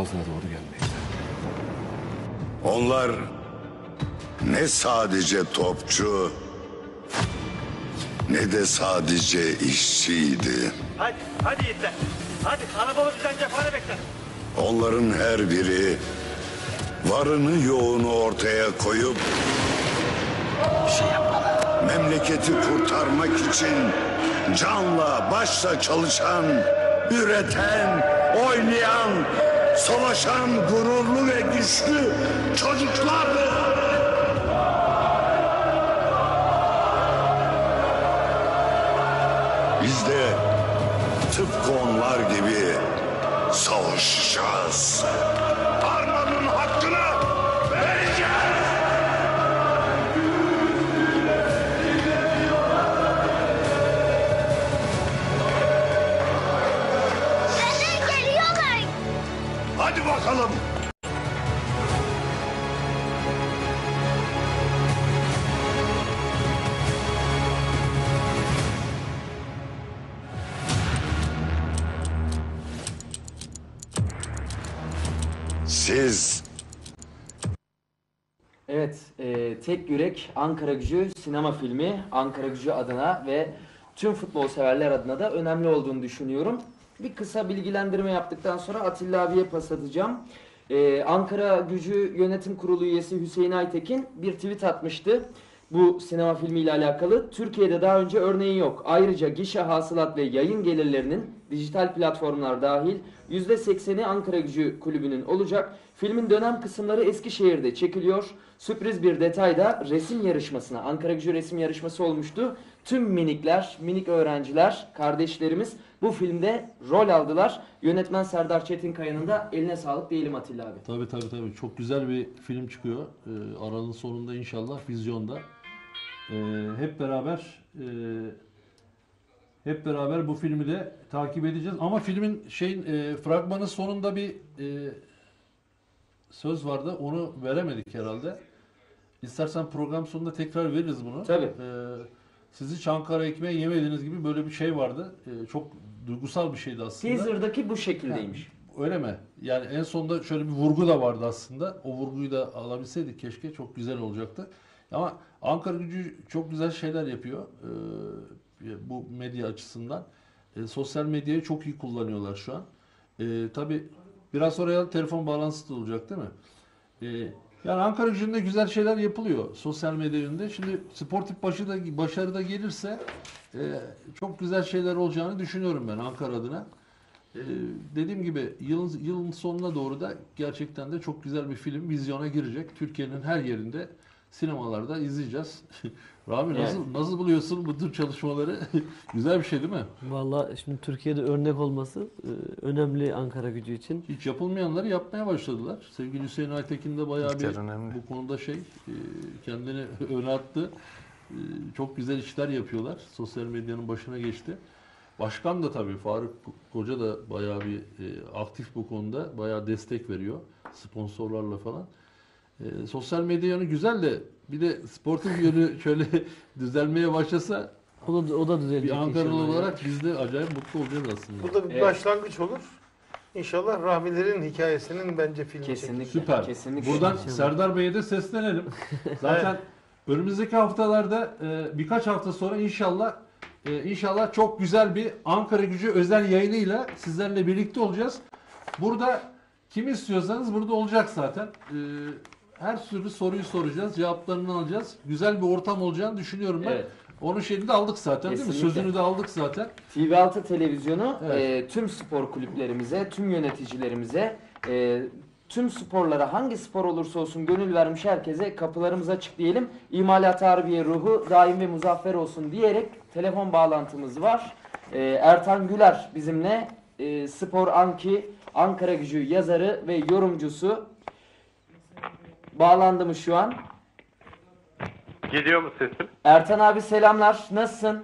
boğazına doğru gelmekte. Onlar ne sadece topçu ne de sadece işçiydi. Hadi yiğitler. Hadi Anadolu bizden cephane bekler. Onların her biri varını yoğunu ortaya koyup Bir şey yapmalı. memleketi kurtarmak için canla başla çalışan, üreten, oynayan, savaşan gururlu ve güçlü çocuklardı. Biz de tıpkı onlar gibi savaşacağız. Armanın hakkını vereceğiz. Dede geliyorlar. Hadi bakalım. Siz Evet, Tek Yürek Ankara Gücü sinema filmi Ankara Gücü adına ve tüm futbol severler adına da önemli olduğunu düşünüyorum. Bir kısa bilgilendirme yaptıktan sonra Atilla abiye pas atacağım. Ankara Gücü Yönetim Kurulu üyesi Hüseyin Aytekin bir tweet atmıştı. Bu sinema filmiyle alakalı. Türkiye'de daha önce örneği yok. Ayrıca gişe hasılat ve yayın gelirlerinin dijital platformlar dahil %80'i Ankara Gücü Kulübü'nün olacak. Filmin dönem kısımları Eskişehir'de çekiliyor. Sürpriz bir detay da resim yarışmasına, Ankara Gücü resim yarışması olmuştu. Tüm minikler, minik öğrenciler, kardeşlerimiz bu filmde rol aldılar. Yönetmen Serdar Çetinkaya'nın da eline sağlık diyelim Atilla abi. Tabii. Çok güzel bir film çıkıyor. Aralığın sonunda inşallah vizyonda. Hep beraber bu filmi de takip edeceğiz. Ama filmin fragmanın sonunda bir söz vardı. Onu veremedik herhalde. İstersen program sonunda tekrar veririz bunu. Tabii. Sizi Çankara ekmeği yemediğiniz gibi böyle bir şey vardı. Çok duygusal bir şeydi aslında. Teaser'daki bu şekildeymiş. Öyle mi? Yani en sonunda şöyle bir vurgu da vardı aslında. O vurguyu da alabilseydik keşke, çok güzel olacaktı. Ama Ankara Gücü çok güzel şeyler yapıyor. Bu medya açısından. Sosyal medyayı çok iyi kullanıyorlar şu an. Tabii biraz sonra telefon bağlantısı da olacak değil mi? Yani Ankara Gücü'nde güzel şeyler yapılıyor sosyal medya yönünde. Şimdi sportif başarı da gelirse çok güzel şeyler olacağını düşünüyorum ben Ankara adına. Dediğim gibi yılın sonuna doğru da gerçekten de çok güzel bir film vizyona girecek. Türkiye'nin her yerinde sinemalarda izleyeceğiz. Rami nasıl buluyorsun bu tür çalışmaları? Güzel bir şey değil mi? Vallahi şimdi Türkiye'de örnek olması önemli Ankara Gücü için. Hiç yapılmayanları yapmaya başladılar. Sevgili Hüseyin Aytekin de bayağı bir bu konuda kendini öne attı. Çok güzel işler yapıyorlar. Sosyal medyanın başına geçti. Başkan da tabii Faruk Koca da bayağı bir aktif bu konuda. Bayağı destek veriyor. Sponsorlarla falan. Sosyal medya yönü güzel de bir de sportif yönü şöyle düzelmeye başlasa O da düzelecek bir Ankaralı inşallah olarak biz de acayip mutlu olacağız aslında. Bu da bir başlangıç olur. İnşallah Rahmilerin hikayesinin bence filmi Kesinlikle. Süper. Kesinlikle. Buradan İnşallah. Serdar Bey'e de seslenelim. Zaten önümüzdeki haftalarda birkaç hafta sonra inşallah çok güzel bir Ankara Gücü özel yayınıyla sizlerle birlikte olacağız. Burada kim istiyorsanız burada olacak zaten. Her türlü soruyu soracağız, cevaplarını alacağız. Güzel bir ortam olacağını düşünüyorum ben. Evet. Onun şeyini de aldık zaten değil mi? Kesinlikle. Sözünü de aldık zaten. TV6 televizyonu Evet. tüm spor kulüplerimize, tüm yöneticilerimize, tüm sporlara hangi spor olursa olsun gönül vermiş herkese kapılarımız açık diyelim. İmalat Harbiye ruhu daim ve muzaffer olsun diyerek telefon bağlantımız var. Ertan Güler bizimle Spor Anki Ankara Gücü yazarı ve yorumcusu. Bağlandı mı şu an? Geliyor mu sesim? Ertan abi selamlar. Nasılsın?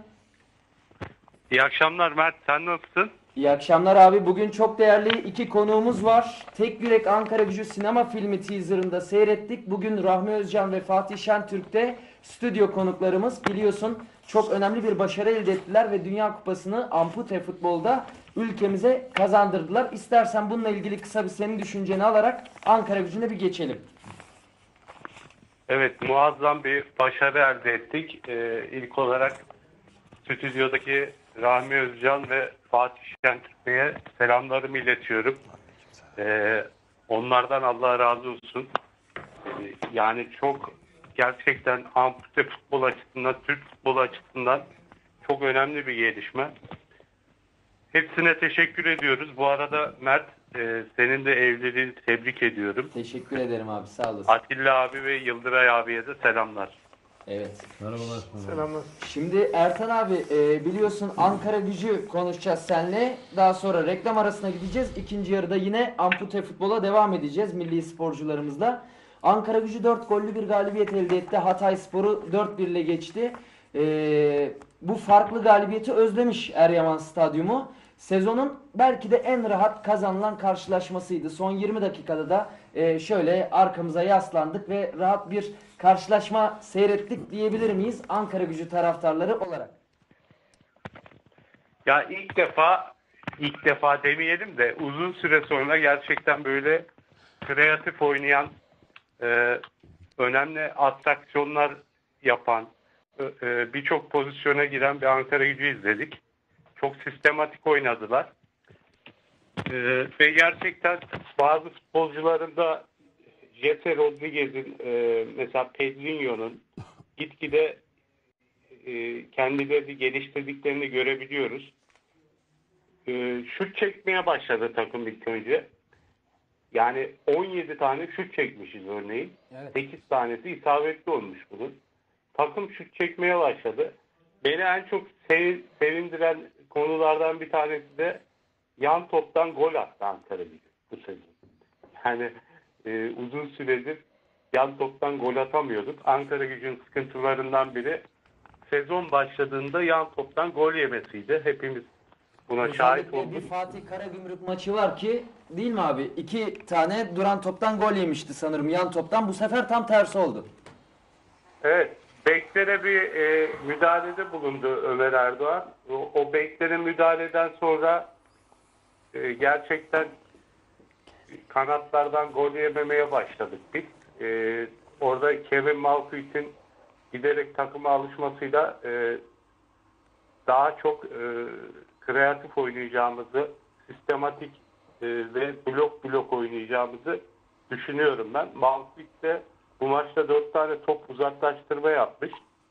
İyi akşamlar Mert, sen nasılsın? İyi akşamlar abi. Bugün çok değerli iki konuğumuz var. Tek Yürek Ankara Gücü sinema filmi teaserında seyrettik. Bugün Rahmi Özcan ve Fatih Şentürk'te stüdyo konuklarımız. Biliyorsun çok önemli bir başarı elde ettiler ve Dünya Kupası'nı ampute futbolda ülkemize kazandırdılar. İstersen bununla ilgili kısa bir senin düşünceni alarak Ankara Gücü'ne bir geçelim. Evet, muazzam bir başarı elde ettik. İlk olarak stüdyodaki Rahmi Özcan ve Fatih Şentürk'e selamlarımı iletiyorum. Onlardan Allah razı olsun. Yani çok gerçekten ampute futbol açısından, Türk futbolu açısından çok önemli bir gelişme. Hepsine teşekkür ediyoruz. Bu arada Mert, senin de evliliğini tebrik ediyorum. Teşekkür ederim abi, sağ olasın. Atilla abi ve Yıldıray abiye de selamlar. Evet. Merhabalar. Selamlar. Şimdi Ertan abi biliyorsun Ankara Gücü konuşacağız seninle. Daha sonra reklam arasına gideceğiz. İkinci yarıda yine ampute futbola devam edeceğiz milli sporcularımızla. Ankara Gücü 4 gollü bir galibiyet elde etti. Hatayspor'u 4-1 ile geçti. Bu farklı galibiyeti özlemiş Eryaman Stadyumu. Sezonun belki de en rahat kazanılan karşılaşmasıydı. Son 20 dakikada da şöyle arkamıza yaslandık ve rahat bir karşılaşma seyrettik diyebilir miyiz Ankara Gücü taraftarları olarak? Ya ilk defa demeyelim de uzun süre sonra gerçekten böyle kreatif oynayan, önemli atraksiyonlar yapan, birçok pozisyona giren bir Ankara Gücü izledik. Çok sistematik oynadılar. Ve gerçekten bazı futbolcuların da Jesse Rodriguez'in, mesela Pedrinho'nun gitgide kendilerini geliştirdiklerini görebiliyoruz. Şut çekmeye başladı takım ilk önce. Yani 17 tane şut çekmişiz örneğin. Evet. 8 tanesi isabetli olmuş bunun. Takım şut çekmeye başladı. Beni en çok sevindiren konulardan bir tanesi de yan toptan gol attı Ankara Gücü bu sezon. Yani uzun süredir yan toptan gol atamıyorduk. Ankara Gücü'nün sıkıntılarından biri sezon başladığında yan toptan gol yemesiydi. Hepimiz buna şahit Özellikle olduk. bir Fatih Karagümrük maçı var ki, değil mi abi? 2 tane duran toptan gol yemişti sanırım yan toptan. Bu sefer tam tersi oldu. Evet. Beklere bir müdahalede bulundu Ömer Erdoğan. O beklere müdahaleden sonra gerçekten kanatlardan gol yememeye başladık biz. Orada Kevin Malkuit'in giderek takıma alışmasıyla daha çok kreatif oynayacağımızı, sistematik ve blok oynayacağımızı düşünüyorum ben. Malkuit de bu maçta 4 tane top uzaklaştırma yapmış.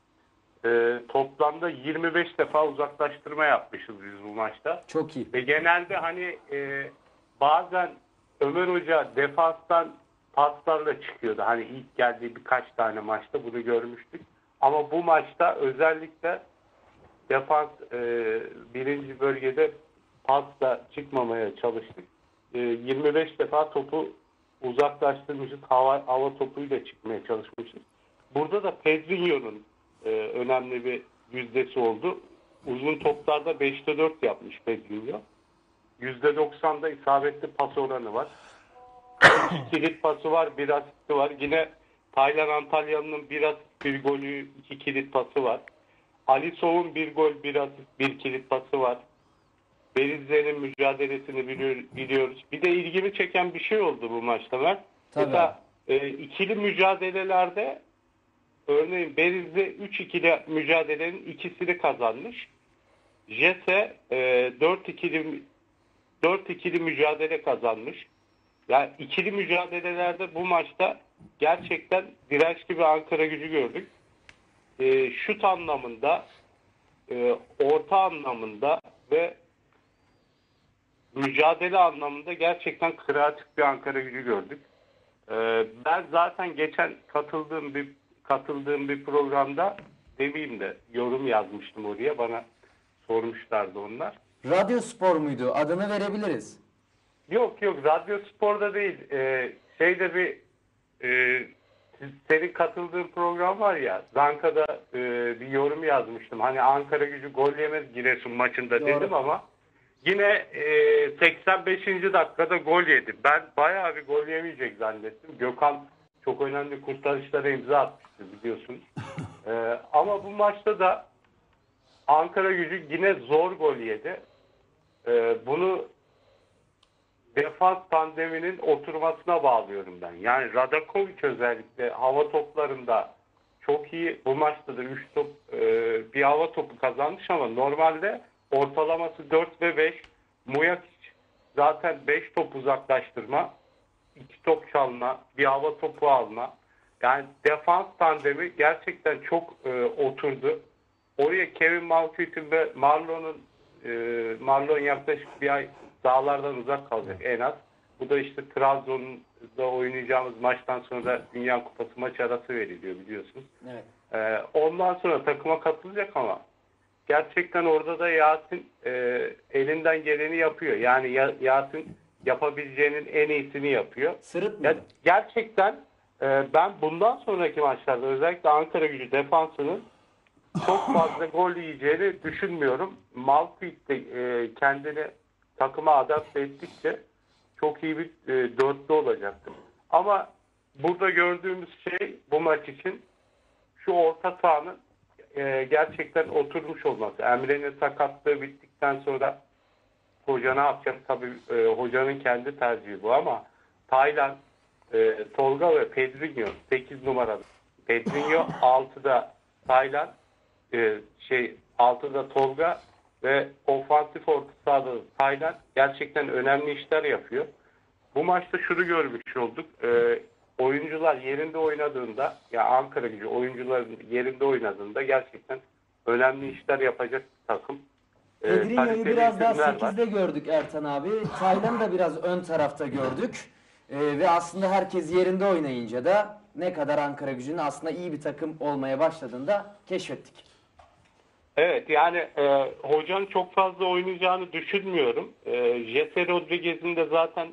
Toplamda 25 defa uzaklaştırma yapmışız biz bu maçta. Çok iyi. Ve genelde hani bazen Ömer Hoca defanstan paslarla çıkıyordu. Hani ilk geldiği birkaç tane maçta bunu görmüştük. Ama bu maçta özellikle defans birinci bölgede pasla çıkmamaya çalıştık. 25 defa topu uzaklaştırmışız. Hava topuyla çıkmaya çalışmışız. Burada da Pedrinho'nun önemli bir yüzdesi oldu. Uzun toplarda 5'te 4 yapmış Pedrinho. %90'da isabetli pas oranı var. 3 kilit pası var, 1 asisti var. Yine Taylan Antalyalı'nın 1 asist, 1 golü, 2 kilit pası var. Ali Soğ'un 1 gol, 1 asist, 1 kilit pası var. Berizler'in mücadelesini biliyoruz. Bir de ilgimi çeken bir şey oldu bu maçta. Tabii. Mesela ikili mücadelelerde örneğin Beriz'de 3 ikili mücadelenin ikisini kazanmış. Jesse 4 ikili mücadele kazanmış. Yani ikili mücadelelerde bu maçta gerçekten dirençli bir Ankara Gücü gördük. Şut anlamında, orta anlamında ve mücadele anlamında gerçekten kreatif bir Ankara Gücü gördük. Ben zaten geçen katıldığım bir programda demeyeyim de yorum yazmıştım oraya. Bana sormuşlardı onlar. Radyo Spor muydu? Adını verebiliriz. Yok Radyo Spor'da değil. Şeyde senin katıldığın program var ya, Zanka'da bir yorum yazmıştım. Hani Ankara Gücü gol yemez Giresun maçında. Doğru. Dedim ama yine 85. dakikada gol yedi. Ben bayağı bir gol yemeyecek zannettim. Gökhan çok önemli kurtarışlara imza atmıştı biliyorsun. Ama bu maçta da Ankara Gücü yine zor gol yedi. bunu defans tandeminin oturmasına bağlıyorum ben. Yani Radakovic özellikle hava toplarında çok iyi. Bu maçta da 3 top bir hava topu kazanmış ama normalde ortalaması 4 ve 5. Mujakic zaten 5 top uzaklaştırma, 2 top çalma, bir hava topu alma. Yani defans tandemi gerçekten çok oturdu. Oraya Kevin Malcuit'in ve Marlon yaklaşık bir ay sahalardan uzak kalacak en az. Bu da işte Trabzon'da oynayacağımız maçtan sonra Dünya Kupası maç arası veriliyor biliyorsunuz. Evet. Ondan sonra takıma katılacak ama gerçekten orada da Yasin elinden geleni yapıyor. Yani Yasin yapabileceğinin en iyisini yapıyor. Sırıtmıyor. Gerçekten ben bundan sonraki maçlarda özellikle Ankaragücü defansının çok fazla gol yiyeceğini düşünmüyorum. Malcuit de kendini takıma adapte ettikçe çok iyi bir dörtlü olacaktır. Ama burada gördüğümüz şey bu maç için şu orta sahanın gerçekten oturmuş olması. Emre'nin sakatlığı bittikten sonra hoca ne yapacak? Tabii hocanın kendi tercihi bu ama Taylan, Tolga ve Pedrinho 8 numaralı. Pedrinho 6'da Taylan, 6'da Tolga ve ofansif orta sahada Taylan gerçekten önemli işler yapıyor. Bu maçta şunu görmüş olduk. Oyuncular yerinde oynadığında, ya Ankaragücü oyuncuların yerinde oynadığında gerçekten önemli işler yapacak bir takım. Pedrinho'yu Kaliteli biraz daha isimler var. 8'de gördük Ertan abi. Taylan'ı da biraz ön tarafta gördük. Ve aslında herkes yerinde oynayınca da ne kadar Ankaragücü'nün aslında iyi bir takım olmaya başladığını da keşfettik. Evet yani hocanın çok fazla oynayacağını düşünmüyorum. Jesse Rodriguez'in de zaten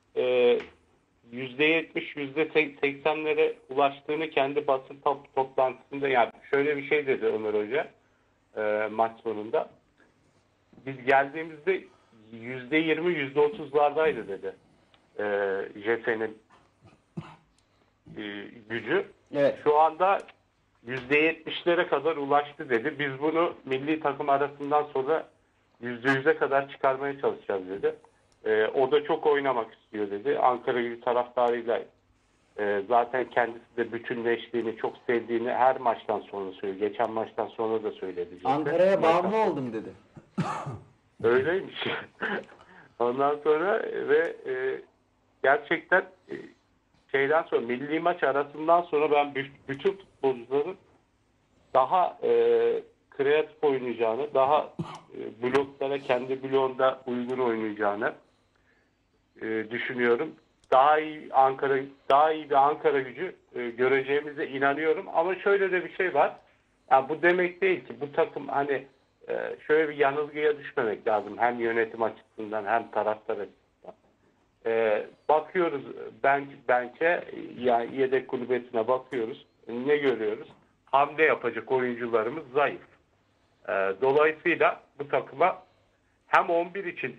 %70, %80'lere ulaştığını kendi basın toplantısında yani şöyle bir şey dedi Ömer Hoca maç sonunda. Biz geldiğimizde %20, %30'lardaydı dedi Jesse'nin gücü. Evet. Şu anda %70'lere kadar ulaştı dedi. Biz bunu milli takım arasından sonra %100'e kadar çıkarmaya çalışacağız dedi. O da çok oynamak istiyor dedi. Ankaragücü taraftarıyla zaten kendisi de bütünleştiğini, çok sevdiğini her maçtan sonra söylüyor. Geçen maçtan sonra da söyledi. Ankara'ya bağımlı oldum dedi. Öyleymiş. Ondan sonra ve gerçekten şeyden sonra milli maç arasından sonra ben bütün futbolcuların daha kreatif oynayacağını, daha bloklara kendi bloğunda uygun oynayacağını düşünüyorum. Daha iyi bir Ankaragücü göreceğimize inanıyorum. Ama şöyle de bir şey var. Yani bu demek değil ki bu takım hani şöyle bir yanılgıya düşmemek lazım. Hem yönetim açısından hem taraftar açısından. Bakıyoruz bench'e yani yedek kulübesine bakıyoruz. Ne görüyoruz? Hamle yapacak oyuncularımız zayıf. Dolayısıyla bu takıma hem 11 için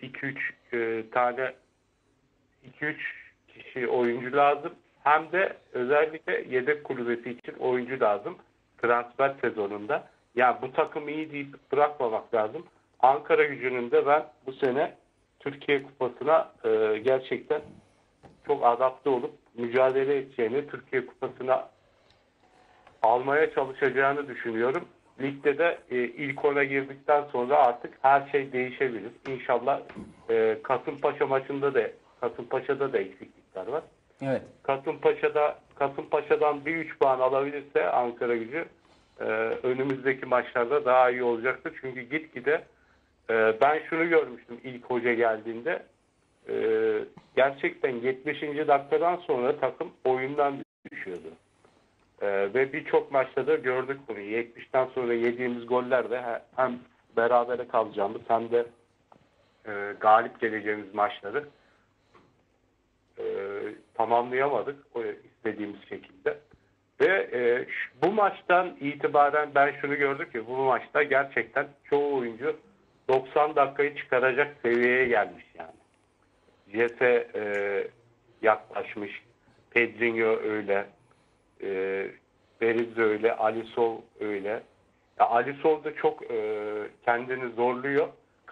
2-3 kişi oyuncu lazım hem de özellikle yedek kulübesi için oyuncu lazım transfer sezonunda. Yani bu takım iyi deyip bırakmamak lazım. Ankaragücü'nün de ben bu sene Türkiye Kupası'na gerçekten çok adapte olup mücadele edeceğini, Türkiye Kupası'na almaya çalışacağını düşünüyorum. Ligde de ilk ona girdikten sonra artık her şey değişebilir. İnşallah Kasımpaşa'da da eksiklikler var. Evet. Kasımpaşa'dan bir 3 puan alabilirse Ankaragücü önümüzdeki maçlarda daha iyi olacaktır. Çünkü gitgide ben şunu görmüştüm ilk hoca geldiğinde gerçekten 70. dakikadan sonra takım oyundan düşüyordu. Ve birçok maçta da gördük bunu. 70'ten sonra yediğimiz gollerde hem berabere kalacağımız hem de galip geleceğimiz maçları tamamlayamadık o istediğimiz şekilde. Ve bu maçtan itibaren ben şunu gördüm ki bu maçta gerçekten çoğu oyuncu 90 dakikayı çıkaracak seviyeye gelmiş yani. Jesse yaklaşmış. Pedrinho öyle. Berizzo öyle. Alisov öyle. Ya Alisov da çok kendini zorluyor.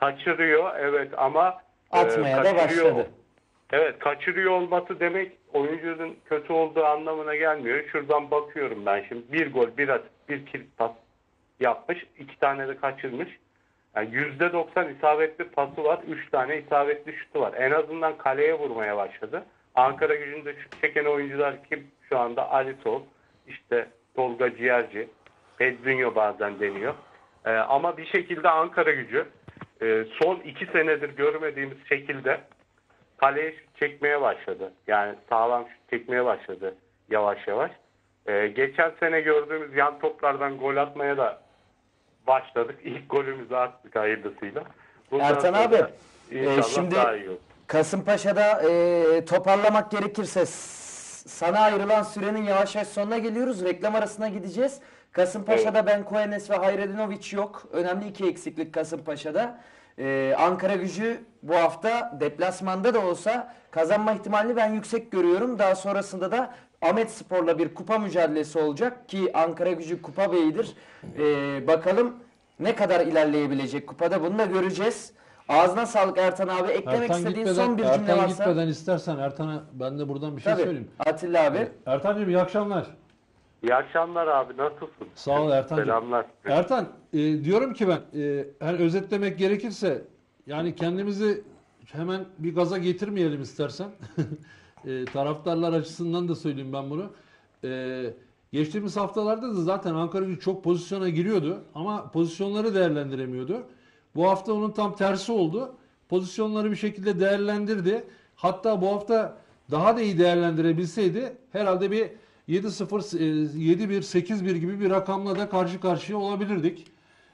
kaçırıyor evet ama Atmaya da kaçırıyor. başladı. Evet, kaçırıyor olması demek oyuncunun kötü olduğu anlamına gelmiyor. Şuradan bakıyorum ben şimdi. Bir gol, bir asist, bir kilit pas yapmış. 2 tane de kaçırmış. Yani %90 isabetli pası var. 3 tane isabetli şutu var. En azından kaleye vurmaya başladı. Ankara Gücü'nde şut çeken oyuncular kim? Şu anda Ali Tol, işte Tolga Ciğerci, Pedrinho bazen deniyor. Ama bir şekilde Ankara Gücü son 2 senedir görmediğimiz şekilde kaleye şut çekmeye başladı. Yani sağlam şut çekmeye başladı yavaş yavaş. Geçen sene gördüğümüz yan toplardan gol atmaya da başladık. İlk golümüzü attık hayırlısıyla. Bundan Ertan sonra abi, inşallah şimdi daha iyi olur. Kasımpaşa'da toparlamak gerekirse sana ayrılan sürenin yavaş yavaş sonuna geliyoruz. Reklam arasına gideceğiz. Kasımpaşa'da Ben Koenes ve Hayredinovic yok. Önemli 2 eksiklik Kasımpaşa'da. Ankara Gücü bu hafta deplasmanda da olsa kazanma ihtimalini ben yüksek görüyorum. Daha sonrasında da Ahmetspor'la bir kupa mücadelesi olacak ki Ankara Gücü kupa beyidir. Bakalım ne kadar ilerleyebilecek kupada, bunu da göreceğiz. Ağzına sağlık Ertan abi. Eklemek istediğin son bir cümle Ertan varsa. gitmeden istersen Ertan'a ben de buradan bir şey Tabii. söyleyeyim. Atilla abi. Ertan'cığım iyi akşamlar. İyi akşamlar abi, nasılsın? Sağ ol Ertan'cığım. Selamlar. Ertan, diyorum ki ben hani özetlemek gerekirse yani kendimizi hemen bir gaza getirmeyelim istersen. Taraftarlar açısından da söyleyeyim ben bunu. Geçtiğimiz haftalarda da zaten Ankara Gücü çok pozisyona giriyordu ama pozisyonları değerlendiremiyordu. Bu hafta onun tam tersi oldu. Pozisyonları bir şekilde değerlendirdi. Hatta bu hafta daha da iyi değerlendirebilseydi herhalde bir 7-0, 7-1, 8-1 gibi bir rakamla da karşı karşıya olabilirdik.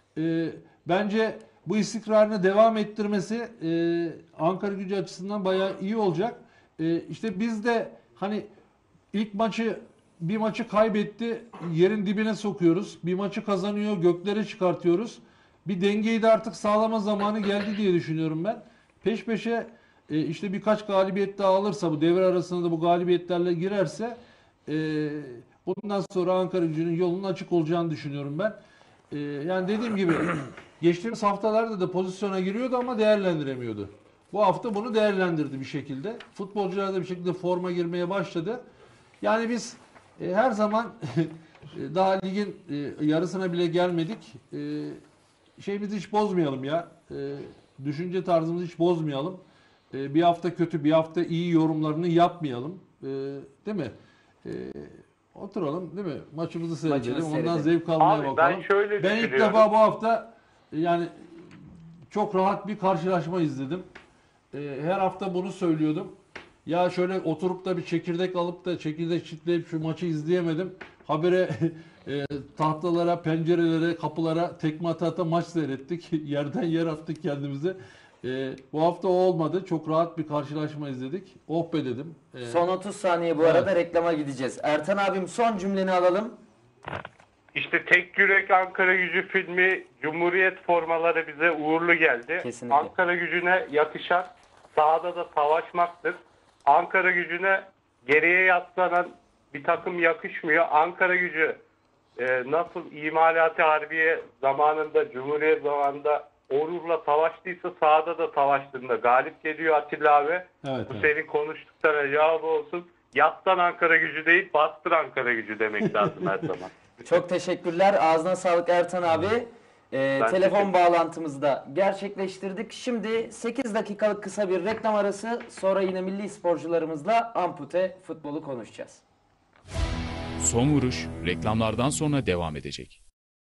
Bence bu istikrarını devam ettirmesi Ankara Gücü açısından bayağı iyi olacak. İşte biz de hani ilk bir maçı kaybetti, yerin dibine sokuyoruz. Bir maçı kazanıyor, göklere çıkartıyoruz. Bir dengeyi de artık sağlama zamanı geldi diye düşünüyorum ben. Peş peşe işte birkaç galibiyet daha alırsa, bu devre arasında da bu galibiyetlerle girerse bundan sonra Ankara Gücü'nün yolunun açık olacağını düşünüyorum ben. Yani dediğim gibi geçtiğimiz haftalarda da pozisyona giriyordu ama değerlendiremiyordu. Bu hafta bunu değerlendirdi bir şekilde. Futbolcular da bir şekilde forma girmeye başladı. Yani biz her zaman daha ligin yarısına bile gelmedik. Şeyimizi hiç bozmayalım ya. Düşünce tarzımızı hiç bozmayalım. Bir hafta kötü, bir hafta iyi yorumlarını yapmayalım. Değil mi? Oturalım, değil mi? Maçımızı seyredelim. Ondan zevk almaya Abi, bakalım. Ben ilk defa bu hafta yani çok rahat bir karşılaşma izledim. Her hafta bunu söylüyordum. Ya şöyle oturup da bir çekirdek alıp da çekirdek çitleyip şu maçı izleyemedim. Habire tahtalara, pencerelere, kapılara tekme ata maç seyrettik. Yerden yer attık kendimize. Bu hafta o olmadı. Çok rahat bir karşılaşma izledik. Oh be dedim. Son 30 saniye bu arada reklama gideceğiz. Ertan abim son cümleni alalım. İşte Tek Yürek Ankara Gücü filmi, Cumhuriyet formaları bize uğurlu geldi. Kesinlikle. Ankara Gücü'ne yakışan sahada da savaşmaktır. Ankara Gücü'ne geriye yaslanan bir takım yakışmıyor. Ankara Gücü nasıl İmalat-ı Harbiye zamanında, Cumhuriyet zamanında onurla savaştıysa sahada da savaştığında galip geliyor Atilla abi. Evet, Bu senin konuştuklarına cevabı olsun. Yattan Ankara Gücü değil, bastır Ankara Gücü demek lazım her zaman. Çok teşekkürler. Ağzına sağlık Ertan abi. Telefon bağlantımızı da gerçekleştirdik. Şimdi 8 dakikalık kısa bir reklam arası, sonra yine milli sporcularımızla ampute futbolu konuşacağız. Son vuruş reklamlardan sonra devam edecek.